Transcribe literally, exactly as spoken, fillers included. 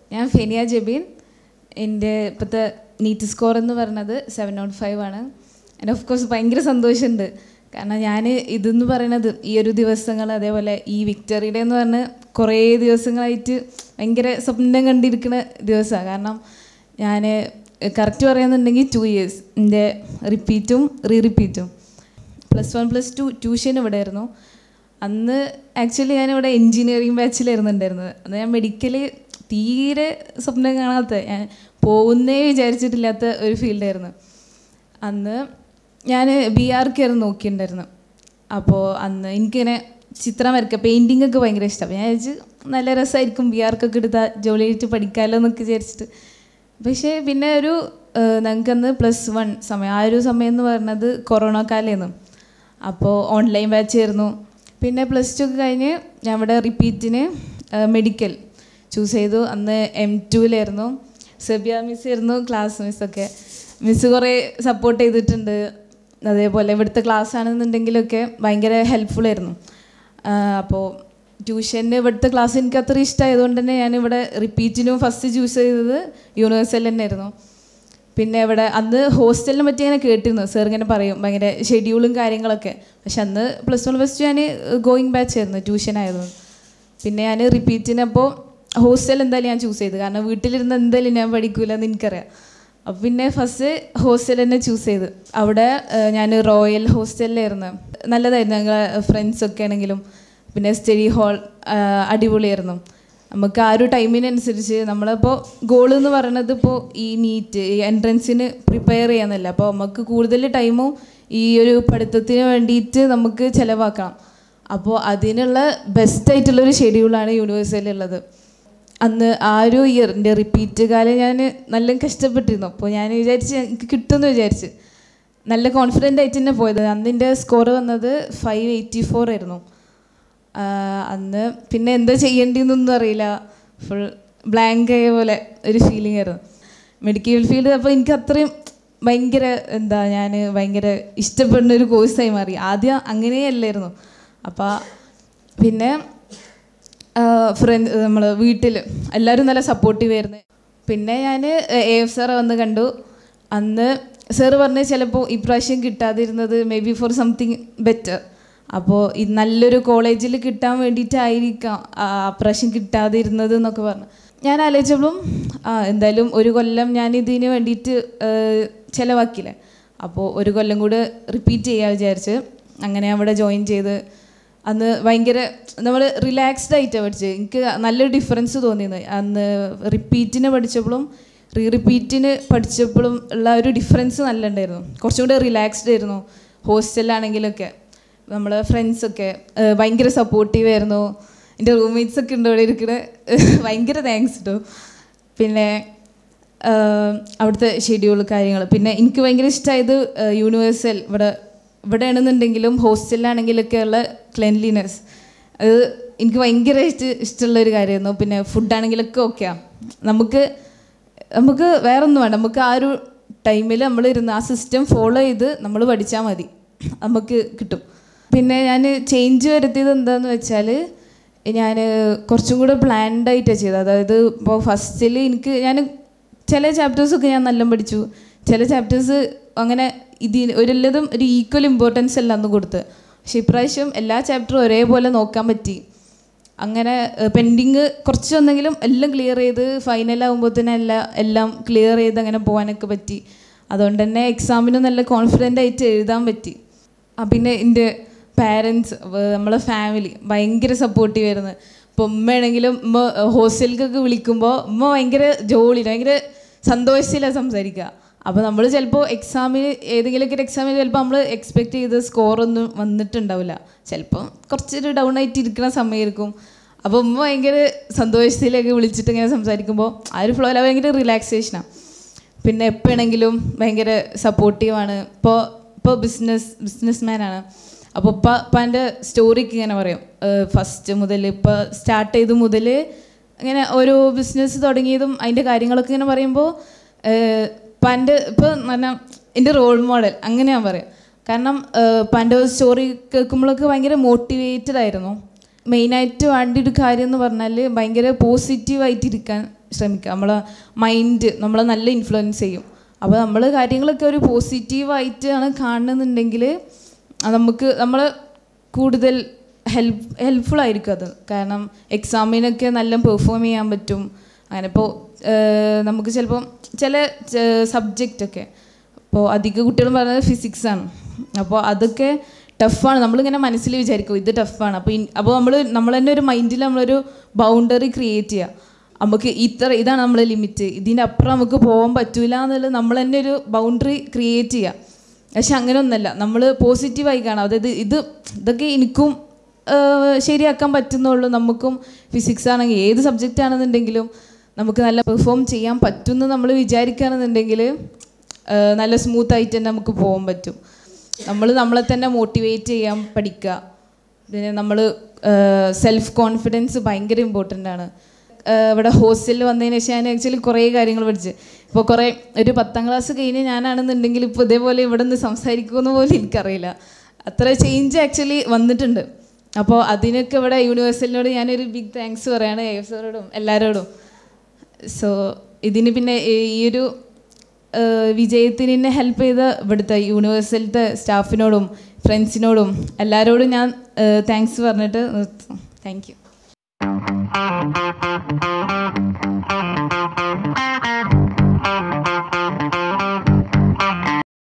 ഞാൻ ഫെനിയ ജെബീൻ. എൻ്റെ ഇപ്പോഴത്തെ നീറ്റ് സ്കോർ എന്ന് പറയുന്നത് സെവൻ നോട്ട് ഫൈവ് ആണ്. ആൻഡ് ഓഫ് കോഴ്സ് ഭയങ്കര സന്തോഷമുണ്ട്. കാരണം ഞാൻ ഇതെന്ന് പറയുന്നത് ഈ ഒരു ദിവസങ്ങൾ, അതേപോലെ ഈ വിക്ടറിയുടെ എന്ന് പറഞ്ഞ് കുറേ ദിവസങ്ങളായിട്ട് ഭയങ്കര സ്വപ്നം കണ്ടിരിക്കുന്ന ദിവസമാണ്. കാരണം ഞാൻ കറക്റ്റ് പറയുന്നുണ്ടെങ്കിൽ ടു ഇയേഴ്സ് എൻ്റെ റിപ്പീറ്റും റീ റിപ്പീറ്റും. Plus one plus two tuition ഇവിടെ ആയിരുന്നു. അന്ന് ആക്ച്വലി ഞാനിവിടെ എൻജിനീയറിങ് ബാച്ചിലായിരുന്നു ഉണ്ടായിരുന്നത്. അന്ന് ഞാൻ മെഡിക്കൽ തീരെ സ്വപ്നം കാണാത്ത, ഞാൻ പോകുന്നേ വിചാരിച്ചിട്ടില്ലാത്ത ഒരു ഫീൽഡായിരുന്നു. അന്ന് ഞാൻ ബി ആർക്കായിരുന്നു നോക്കിയിട്ടുണ്ടായിരുന്നു. അപ്പോൾ അന്ന് എനിക്കിങ്ങനെ ചിത്രം വരയ്ക്കുക, പെയിൻറ്റിങ് ഒക്കെ ഭയങ്കര ഇഷ്ടമാണ്. ഞാൻ വിചാരിച്ച് നല്ല രസമായിരിക്കും ബി ആർക്കൊക്കെ എടുത്താൽ ജോലി ആയിട്ട് പഠിക്കാമല്ലോ എന്നൊക്കെ വിചാരിച്ചിട്ട്. പക്ഷേ പിന്നെ ഒരു ഞങ്ങൾക്കന്ന് പ്ലസ് വൺ സമയം, ആ ഒരു സമയം എന്ന് പറയുന്നത് കൊറോണ കാലമായിരുന്നു. അപ്പോൾ ഓൺലൈൻ ബാച്ച് ആയിരുന്നു. പിന്നെ പ്ലസ് ടു ഒക്കെ കഴിഞ്ഞ് ഞാൻ ഇവിടെ റിപ്പീറ്റിന് മെഡിക്കൽ ചൂസ് ചെയ്തു. അന്ന് എം ടുവിലായിരുന്നു. സെബിയ മിസ് ആയിരുന്നു ക്ലാസ് മിസ്സൊക്കെ. മിസ്സ് കുറേ സപ്പോർട്ട് ചെയ്തിട്ടുണ്ട്. അതേപോലെ ഇവിടുത്തെ ക്ലാസ് ആണെന്നുണ്ടെങ്കിലൊക്കെ ഭയങ്കര ഹെൽപ്ഫുള്ളായിരുന്നു. അപ്പോൾ ട്യൂഷന് ഇവിടുത്തെ ക്ലാസ് എനിക്ക് അത്ര ഇഷ്ടമായതുകൊണ്ട് തന്നെ ഞാനിവിടെ റിപ്പീറ്റിനും ഫസ്റ്റ് ചൂസ് ചെയ്തത് യൂണിവേഴ്സൽ തന്നെ ആയിരുന്നു. പിന്നെ ഇവിടെ അന്ന് ഹോസ്റ്റലിനെ പറ്റി ഇങ്ങനെ കേട്ടിരുന്നു, സാർ ഇങ്ങനെ പറയും ഭയങ്കര ഷെഡ്യൂളും കാര്യങ്ങളൊക്കെ. പക്ഷെ അന്ന് പ്ലസ് വൺ പ്ലസ് ടു ഞാൻ ഗോയിങ് ബാച്ച് ആയിരുന്നു ട്യൂഷൻ ആയതുകൊണ്ട്. പിന്നെ ഞാൻ റിപ്പീറ്റിനപ്പോൾ ഹോസ്റ്റൽ എന്തായാലും ഞാൻ ചൂസ് ചെയ്തു. കാരണം വീട്ടിലിരുന്ന് എന്തായാലും ഞാൻ പഠിക്കില്ല എന്ന് എനിക്കറിയാം. അപ്പോൾ പിന്നെ ഫസ്റ്റ് ഹോസ്റ്റൽ തന്നെ ചൂസ് ചെയ്ത്. അവിടെ ഞാൻ റോയൽ ഹോസ്റ്റലിലായിരുന്നു. നല്ലതായിരുന്നു, ഞങ്ങൾ ഫ്രണ്ട്സൊക്കെ ആണെങ്കിലും. പിന്നെ സ്റ്റഡി ഹാൾ അടിപൊളിയായിരുന്നു. നമുക്ക് ആ ഒരു ടൈമിനനുസരിച്ച് നമ്മളിപ്പോൾ ഗോൾ എന്ന് പറയുന്നത് ഇപ്പോൾ ഈ നീറ്റ് ഈ എൻട്രൻസിന് പ്രിപ്പയർ ചെയ്യാന്നല്ല. അപ്പോൾ നമുക്ക് കൂടുതൽ ടൈമും ഈ ഒരു പഠിത്തത്തിന് വേണ്ടിയിട്ട് നമുക്ക് ചിലവാക്കണം. അപ്പോൾ അതിനുള്ള ബെസ്റ്റായിട്ടുള്ളൊരു ഷെഡ്യൂളാണ് യൂണിവേഴ്സിറ്റിയിലുള്ളത്. അന്ന് ആ ഒരു ഇയർ എൻ്റെ റിപ്പീറ്റ് കാലം ഞാൻ നല്ല കഷ്ടപ്പെട്ടിരുന്നു. അപ്പോൾ ഞാൻ വിചാരിച്ച് എനിക്ക് കിട്ടുമെന്ന് വിചാരിച്ച് നല്ല കോൺഫിഡൻ്റ് ആയിട്ട് തന്നെ പോയത്. അന്ന് എൻ്റെ സ്കോർ വന്നത് ഫൈവ് എയ്റ്റി ഫോർ ആയിരുന്നു. അന്ന് പിന്നെ എന്താ ചെയ്യേണ്ടതെന്നൊന്നും അറിയില്ല, ഫുൾ ബ്ലാങ്ക് ആയ പോലെ ഒരു ഫീലിംഗ് ആയിരുന്നു മെഡിക്കൽ ഫീൽഡ്. അപ്പോൾ എനിക്ക് അത്രയും ഭയങ്കര എന്താ ഞാൻ ഭയങ്കര ഇഷ്ടപ്പെടുന്ന ഒരു കോഴ്സായി മാറി. ആദ്യം അങ്ങനെയല്ലായിരുന്നു. അപ്പോൾ പിന്നെ ഫ്രണ്ട് നമ്മൾ വീട്ടിൽ എല്ലാവരും നല്ല സപ്പോർട്ടീവ് ആയിരുന്നു. പിന്നെ ഞാൻ എ എഫ് സാറെ വന്ന് കണ്ടു. അന്ന് സാറ് പറഞ്ഞ് ചിലപ്പോൾ ഇപ്രാവശ്യം കിട്ടാതിരുന്നത് may be for something better. അപ്പോൾ ഈ നല്ലൊരു കോളേജിൽ കിട്ടാൻ വേണ്ടിയിട്ടായിരിക്കാം ആ പ്രാവശ്യം കിട്ടാതിരുന്നത് എന്നൊക്കെ പറഞ്ഞു. ഞാൻ ആലോചിച്ചപ്പോഴും ആ എന്തായാലും ഒരു കൊല്ലം ഞാൻ ഇതിന് വേണ്ടിയിട്ട് ചിലവാക്കിയില്ലേ, അപ്പോൾ ഒരു കൊല്ലം കൂടെ റിപ്പീറ്റ് ചെയ്യാൻ വിചാരിച്ച് അങ്ങനെ അവിടെ ജോയിൻ ചെയ്ത്. അന്ന് ഭയങ്കര നമ്മൾ റിലാക്സ്ഡ് ആയിട്ടാണ് പഠിച്ചത്. എനിക്ക് നല്ലൊരു ഡിഫറൻസ് തോന്നിയത് അന്ന് റിപ്പീറ്റിന് പഠിച്ചപ്പോഴും റീ റിപ്പീറ്റിന് പഠിച്ചപ്പോഴും ഉള്ള ഒരു ഡിഫറൻസ് നല്ല ഉണ്ടായിരുന്നു. കുറച്ചും കൂടെ റിലാക്സ്ഡ് ആയിരുന്നു. ഹോസ്റ്റലിലാണെങ്കിലൊക്കെ നമ്മൾ ഫ്രണ്ട്സൊക്കെ ഭയങ്കര സപ്പോർട്ടീവ് ആയിരുന്നു. എൻ്റെ റൂംമേറ്റ്സൊക്കെ ഉണ്ട് ഇവിടെ ഇരിക്കുന്നത്, ഭയങ്കര താങ്ക്സ് കേട്ടോ. പിന്നെ അവിടുത്തെ ഷെഡ്യൂൾ കാര്യങ്ങൾ. പിന്നെ എനിക്ക് ഭയങ്കര ഇഷ്ടമായത് യൂണിവേഴ്സൽ ഇവിടെ ഇവിടെ ആണെന്നുണ്ടെങ്കിലും ഹോസ്റ്റലിലാണെങ്കിലൊക്കെ ഉള്ള ക്ലെൻലിനെസ്, അത് എനിക്ക് ഭയങ്കരമായിട്ട് ഇഷ്ടമുള്ളൊരു കാര്യമായിരുന്നു. പിന്നെ ഫുഡാണെങ്കിലൊക്കെ ഓക്കെയാണ്. നമുക്ക് നമുക്ക് വേറെ ഒന്നും വേണ്ട, നമുക്ക് ആ ഒരു ടൈമിൽ നമ്മളിരുന്ന് ആ സിസ്റ്റം ഫോളോ ചെയ്ത് നമ്മൾ പഠിച്ചാൽ മതി, നമുക്ക് കിട്ടും. പിന്നെ ഞാൻ ചേഞ്ച് വരുത്തിയത് എന്താണെന്ന് വെച്ചാൽ ഞാൻ കുറച്ചും കൂടെ പ്ലാൻഡ് ആയിട്ടാണ് ചെയ്തത്. അതായത് ഇപ്പോൾ ഫസ്റ്റിൽ എനിക്ക് ഞാൻ ചില ചാപ്റ്റേഴ്സൊക്കെ ഞാൻ നല്ല പഠിച്ചു, ചില ചാപ്റ്റേഴ്സ് അങ്ങനെ ഇതിന് ഒരെല്ലതും ഒരു ഈക്വൽ ഇമ്പോർട്ടൻസ് അല്ല അന്ന് കൊടുത്ത്. പക്ഷേ ഇപ്രാവശ്യം എല്ലാ ചാപ്റ്ററും ഒരേപോലെ നോക്കാൻ പറ്റി. അങ്ങനെ പെൻഡിങ് കുറച്ച് വന്നെങ്കിലും എല്ലാം ക്ലിയർ ചെയ്ത് ഫൈനലാകുമ്പോൾ തന്നെ എല്ലാം എല്ലാം ക്ലിയർ ചെയ്ത് അങ്ങനെ പോകാനൊക്കെ പറ്റി. അതുകൊണ്ട് തന്നെ എക്സാമിന് നല്ല കോൺഫിഡൻ്റ് ആയിട്ട് എഴുതാൻ പറ്റി. ആ പിന്നെ എൻ്റെ പാരൻസ്, നമ്മളെ ഫാമിലി ഭയങ്കര സപ്പോർട്ടീവ് ആയിരുന്നു. ഇപ്പോൾ ഉമ്മയാണെങ്കിലും ഉമ്മ ഹോസ്റ്റലിലേക്കൊക്കെ വിളിക്കുമ്പോൾ ഉമ്മ ഭയങ്കര ജോലി ഭയങ്കര സന്തോഷത്തിലാണ് സംസാരിക്കുക. അപ്പോൾ നമ്മൾ ചിലപ്പോൾ എക്സാമിന് ഏതെങ്കിലുമൊക്കെ ഒരു എക്സാമിന് ചിലപ്പോൾ നമ്മൾ എക്സ്പെക്റ്റ് ചെയ്ത് സ്കോറൊന്നും വന്നിട്ടുണ്ടാവില്ല, ചിലപ്പോൾ കുറച്ചൊരു ഡൗൺ ആയിട്ട് ഇരിക്കുന്ന സമയമായിരിക്കും. അപ്പോൾ ഉമ്മ ഭയങ്കര സന്തോഷത്തിലേക്ക് വിളിച്ചിട്ട് ഇങ്ങനെ സംസാരിക്കുമ്പോൾ ആ ഒരു ഫ്ലോയിൽ ഭയങ്കര റിലാക്സേഷനാണ്. പിന്നെ എപ്പോഴാണെങ്കിലും ഭയങ്കര സപ്പോർട്ടീവാണ്. ഇപ്പോൾ ഇപ്പോൾ ബിസിനസ് ബിസിനസ് മാനാണ്. അപ്പോൾ ഇപ്പം ഇപ്പം എൻ്റെ സ്റ്റോറിക്ക് ഇങ്ങനെ പറയും, ഫസ്റ്റ് മുതൽ ഇപ്പോൾ സ്റ്റാർട്ട് ചെയ്ത് മുതൽ ഇങ്ങനെ ഓരോ ബിസിനസ് തുടങ്ങിയതും അതിൻ്റെ കാര്യങ്ങളൊക്കെ ഇങ്ങനെ പറയുമ്പോൾ ഇപ്പം എൻ്റെ ഇപ്പോൾ പറഞ്ഞാൽ എൻ്റെ റോൾ മോഡൽ അങ്ങനെ ഞാൻ പറയും. കാരണം ഇപ്പം എൻ്റെ സ്റ്റോറി കേൾക്കുമ്പോഴൊക്കെ ഭയങ്കര മോട്ടിവേറ്റഡ് ആയിരുന്നു. മെയിനായിട്ട് വേണ്ട ഒരു കാര്യം എന്ന് പറഞ്ഞാൽ ഭയങ്കര പോസിറ്റീവായിട്ടിരിക്കാൻ ശ്രമിക്കുക. നമ്മളെ മൈൻഡ് നമ്മളെ നല്ല ഇൻഫ്ലുവൻസ് ചെയ്യും. അപ്പോൾ നമ്മൾ കാര്യങ്ങളൊക്കെ ഒരു പോസിറ്റീവായിട്ടാണ് കാണുന്നുണ്ടെങ്കിൽ നമുക്ക് നമ്മൾ കൂടുതൽ ഹെൽപ്പ് ഹെൽപ്ഫുൾ ആയിരിക്കും അത്. കാരണം എക്സാമിനൊക്കെ നല്ല പെർഫോം ചെയ്യാൻ പറ്റും. അങ്ങനെ ഇപ്പോൾ നമുക്ക് ചിലപ്പം ചില സബ്ജക്റ്റൊക്കെ ഇപ്പോൾ അധിക കുട്ടികളും പറയുന്നത് ഫിസിക്സാണ്. അപ്പോൾ അതൊക്കെ ടഫാണ്. നമ്മളിങ്ങനെ മനസ്സിൽ വിചാരിക്കും ഇത് ടഫാണ്. അപ്പോൾ അപ്പോൾ നമ്മൾ നമ്മൾ തന്നെ ഒരു മൈൻഡിൽ നമ്മളൊരു ബൗണ്ടറി ക്രിയേറ്റ് ചെയ്യുക. നമുക്ക് ഇത്ര ഇതാണ് നമ്മളെ ലിമിറ്റ്, ഇതിൻ്റെ അപ്പുറം നമുക്ക് പോകാൻ പറ്റില്ല എന്നുള്ളത് നമ്മൾ തന്നെ ഒരു ബൗണ്ടറി ക്രിയേറ്റ് ചെയ്യുക. പക്ഷെ അങ്ങനെ ഒന്നല്ല, നമ്മൾ പോസിറ്റീവായി കാണാം. അതായത് ഇത് ഇതൊക്കെ എനിക്കും ശരിയാക്കാൻ പറ്റുന്നുള്ളൂ. നമുക്കും ഫിസിക്സ് ആണെങ്കിൽ ഏത് സബ്ജക്റ്റ് ആണെന്നുണ്ടെങ്കിലും നമുക്ക് നല്ല പെർഫോം ചെയ്യാൻ പറ്റുമെന്ന് നമ്മൾ വിചാരിക്കുകയാണെന്നുണ്ടെങ്കിൽ നല്ല സ്മൂത്തായിട്ട് തന്നെ നമുക്ക് പോകാൻ പറ്റും. നമ്മൾ നമ്മളെ തന്നെ മോട്ടിവേറ്റ് ചെയ്യാൻ പഠിക്കുക. പിന്നെ നമ്മൾ സെൽഫ് കോൺഫിഡൻസ് ഭയങ്കര ഇമ്പോർട്ടൻ്റ് ആണ്. ഇവിടെ ഹോസ്റ്റലിൽ വന്നതിന് ശേഷം ഞാൻ ആക്ച്വലി കുറേ കാര്യങ്ങൾ പഠിച്ച്. ഇപ്പോൾ കുറേ ഒരു പത്താം ക്ലാസ് കഴിഞ്ഞ് ഞാനാണെന്നുണ്ടെങ്കിൽ ഇപ്പോൾ ഇതേപോലെ ഇവിടെ നിന്ന് സംസാരിക്കുമെന്ന് പോലും എനിക്കറിയില്ല. അത്ര ചേഞ്ച് ആക്ച്വലി വന്നിട്ടുണ്ട്. അപ്പോൾ അതിനൊക്കെ ഇവിടെ യൂണിവേഴ്സിറ്റിനോട് ഞാനൊരു ബിഗ് താങ്ക്സ് പറയാണ്, എ എഫ് സാറോടും എല്ലാവരോടും. സോ ഇതിന് പിന്നെ ഈ ഒരു വിജയത്തിന് എന്നെ ഹെൽപ്പ് ചെയ്ത ഇവിടുത്തെ യൂണിവേഴ്സിറ്റിയിലത്തെ സ്റ്റാഫിനോടും ഫ്രണ്ട്സിനോടും എല്ലാവരോടും ഞാൻ താങ്ക്സ് പറഞ്ഞിട്ട് നിർത്തും. Thank U.